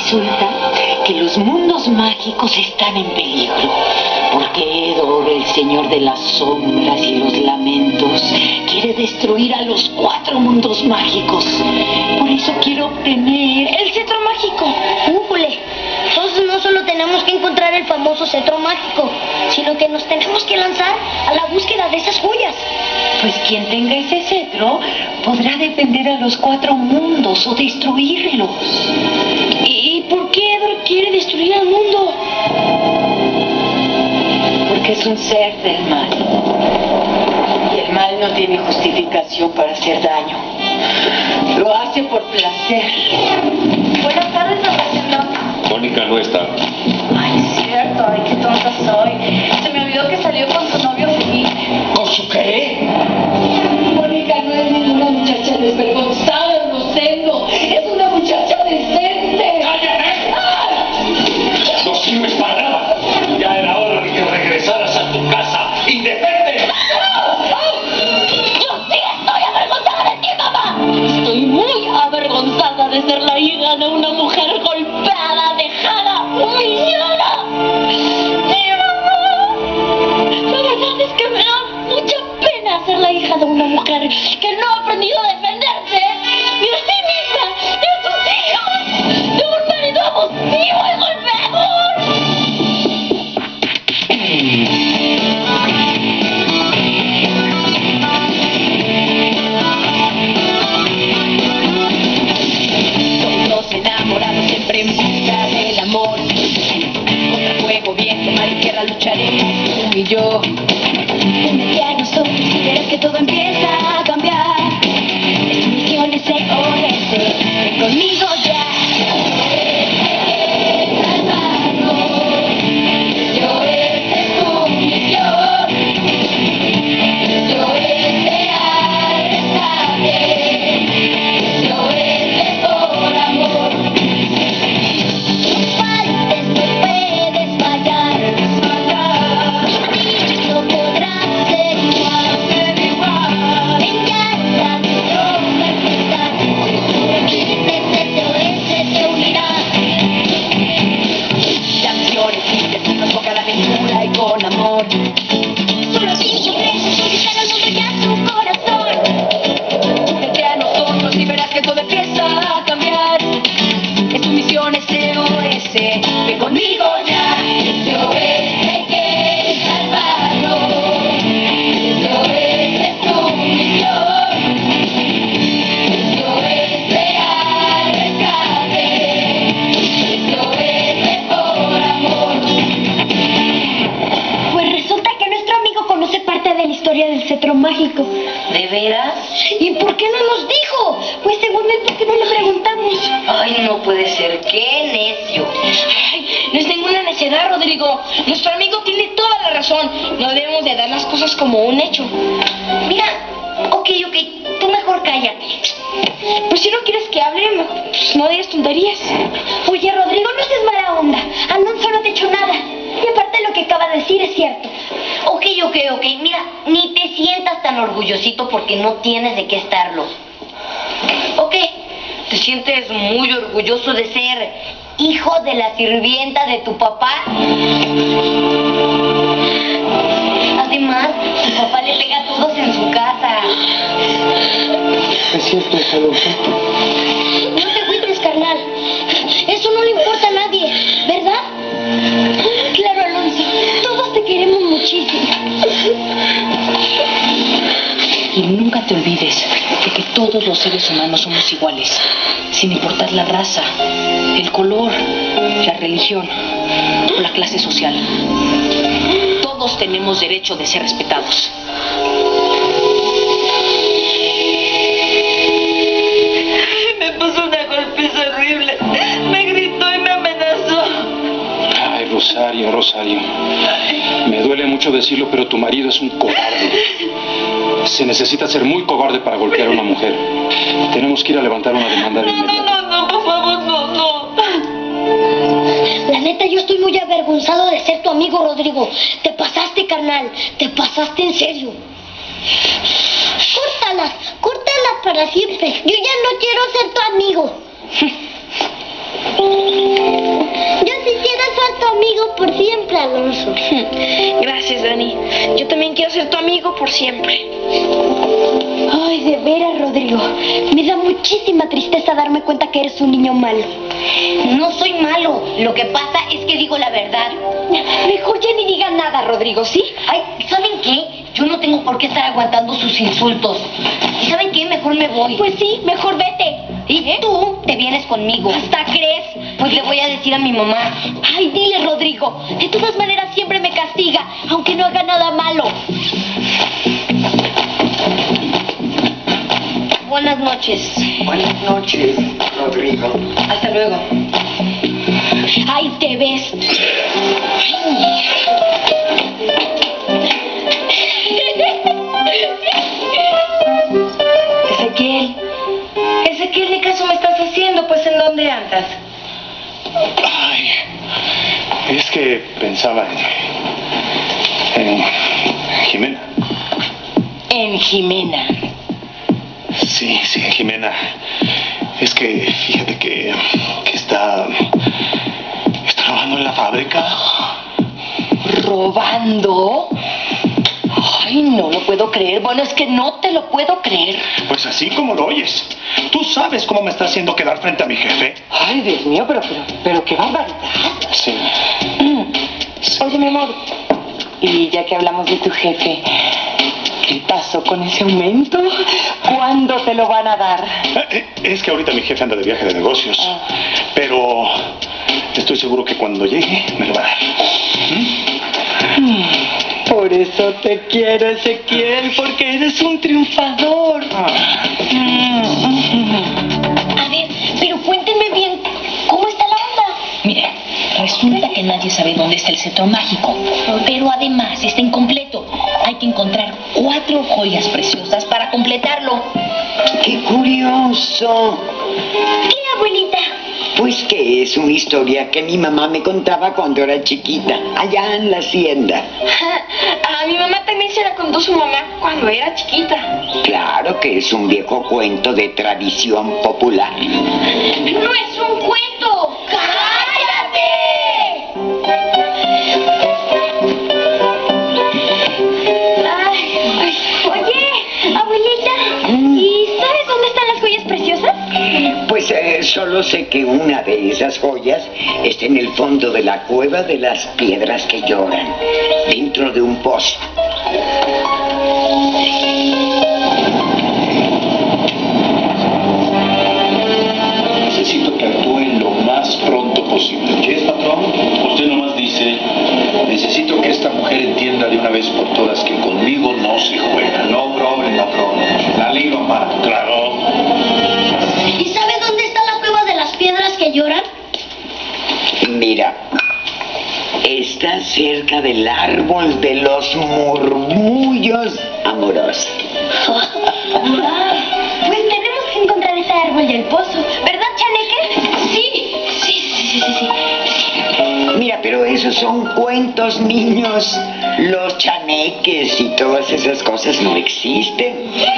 Resulta que los mundos mágicos están en peligro, porque Edor, el señor de las sombras y los lamentos, quiere destruir a los 4 mundos mágicos. Por eso quiero obtener el cetro mágico. ¡Újule! Entonces no solo tenemos que encontrar el famoso cetro mágico, sino que nos tenemos que lanzar a la búsqueda de esas joyas. Pues quien tenga ese cetro podrá defender a los 4 mundos o destruirlos. ¿Y por qué Edor quiere destruir al mundo? Porque es un ser del mal. Y el mal no tiene justificación para hacer daño. Lo hace por placer. Buenas tardes, Sebastián. Mónica no está. Ay, es cierto. Ay, qué tonta soy. Se me olvidó que salió con su novio Felipe. ¿Con su qué? Mónica no es ninguna muchacha desvergonzada, Rosendo. Es una muchacha decente. ¡Cállate! No sirves para nada. Ya era hora de que regresaras a tu casa indefensa. Yo sí estoy avergonzada de ti, mamá. Estoy muy avergonzada de ser la hija de una mujer golpeada, dejada, humillada. Sí, mamá. La verdad es que me da mucha pena ser la hija de una mujer que no ha aprendido a defenderse ni de sí misma, ni de sus hijos, de un marido abusivo y golpeador. Todos enamorados siempre en busca del amor. Contra fuego, viento, mar y tierra lucharemos tú y yo. Un día no soy, si verás que todo empieza a cambiar. Es tu misión ese oeste, ven conmigo ya. Con amor. Solo así podremos conquistar al hombre y a su corazón. Vete a nosotros y verás que todo empieza a cambiar. Es tu misión SOS, ven conmigo ya. SOS hay que salvarlo. SOS es tu misión. SOS al rescate. SOS por amor. Pues resulta que nuestro amigo conoce parte de la historia del cetro mágico. ¿De veras? ¿Y por qué no nos dijo? Pues según él, ¿por qué no le preguntamos? Ay, no puede ser, qué necio. Ay, no es ninguna necedad, Rodrigo. Nuestro amigo tiene toda la razón. No debemos de dar las cosas como un hecho. Mira, ok, tú mejor cállate. Pues si no quieres que hable, pues no digas tonterías. Oye, Rodrigo, no seas mala onda. Alonso no te ha hecho nada. Y aparte lo que acaba de decir es cierto. Ok, mira, ni te sientas tan orgullosito porque no tienes de qué estarlo. Ok, ¿te sientes muy orgulloso de ser hijo de la sirvienta de tu papá? Además, tu papá le pega a todos en su casa. ¿Es cierto, Alonso? No te agüites, carnal. Eso no le importa a nadie, ¿verdad? Claro, Alonso, todos te queremos muchísimo. Y nunca te olvides de que todos los seres humanos somos iguales, sin importar la raza, el color, la religión o la clase social. Todos tenemos derecho de ser respetados. Me puso una golpiza horrible. Me gritó y me amenazó. Ay, Rosario. Me duele mucho decirlo, pero tu marido es un cobarde. Se necesita ser muy cobarde para golpear a una mujer. Tenemos que ir a levantar una demanda de inmediato. No, por favor, no. La neta, yo estoy muy avergonzado de ser tu amigo, Rodrigo. Te pasaste, carnal. Te pasaste en serio. Córtalas para siempre. Yo ya no quiero ser tu amigo. ser tu amigo por siempre. Ay, de veras, Rodrigo. Me da muchísima tristeza darme cuenta que eres un niño malo. No soy malo. Lo que pasa es que digo la verdad. Mejor ya ni diga nada, Rodrigo, ¿sí? Ay, ¿saben qué? Yo no tengo por qué estar aguantando sus insultos. ¿Y saben qué? Mejor me voy. Pues sí, mejor vete. Y tú te vienes conmigo. ¿Hasta crees? Pues le voy a decir a mi mamá. Ay, dile, Rodrigo. De todas maneras siempre me castiga, aunque no haga nada malo. Buenas noches. Buenas noches, Rodrigo. Hasta luego. Ay, te ves. Ezequiel, ¿qué caso me estás haciendo? Pues, ¿en dónde andas? Ay, es que pensaba en Jimena. En Jimena. Sí, Jimena. Es que fíjate que está trabajando en la fábrica. ¿Robando? Ay, no lo puedo creer. Bueno, es que no te lo puedo creer. Pues así como lo oyes. ¿Tú sabes cómo me está haciendo quedar frente a mi jefe? Ay, Dios mío, pero qué barbaridad. Sí. Oye, mi amor, y ya que hablamos de tu jefe, ¿qué pasó con ese aumento? ¿Cuándo te lo van a dar? Es que ahorita mi jefe anda de viaje de negocios. Pero estoy seguro que cuando llegue me lo va a dar. Por eso te quiero, Ezequiel, porque eres un triunfador. A ver, pero cuéntenme bien, ¿cómo está la onda? Mire, resulta que nadie sabe dónde está el cetro mágico, pero además está incompleto. Hay que encontrar 4 joyas preciosas para completarlo. ¡Qué curioso! ¿Qué, abuelita? Pues que es una historia que mi mamá me contaba cuando era chiquita, allá en la hacienda. A mi mamá también se la contó su mamá cuando era chiquita. Claro que es un viejo cuento de tradición popular. ¡No es un cuento! ¡Cállate! Oye, abuelita, ¿y sabes dónde están las joyas preciosas? Pues solo sé que una de esas joyas está en el fondo de la cueva de las piedras que lloran, dentro de un pozo. Necesito que actúen lo más pronto posible. ¿Qué es, patrón? Usted nomás dice, necesito que esta mujer entienda de una vez por todas que conmigo no se juega. No problem, patrón. La ley lo ampara. Claro. ¿Y sabes dónde está la cueva de las piedras que lloran? Mira, está cerca del árbol de los murmullos amorosos. Pues tenemos que encontrar ese árbol del pozo, ¿verdad, Chaneque? Sí. Mira, pero esos son cuentos, niños. Los chaneques y todas esas cosas no existen.